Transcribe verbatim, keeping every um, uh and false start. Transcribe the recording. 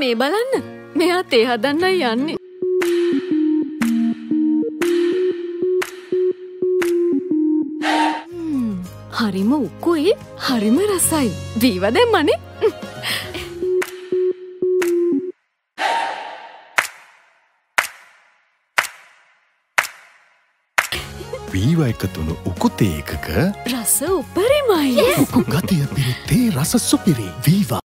මේ බලන්න. මෙයා තේ හදන්නයි යන්නේ. හරිම උකුයි, හරිම රසයි. වීව දැම්මනේ. වීව එකතුණු උකුතේ එකක රස උපරිමයි. ගතිය පිරිතේ රස සුපිරි. වීවා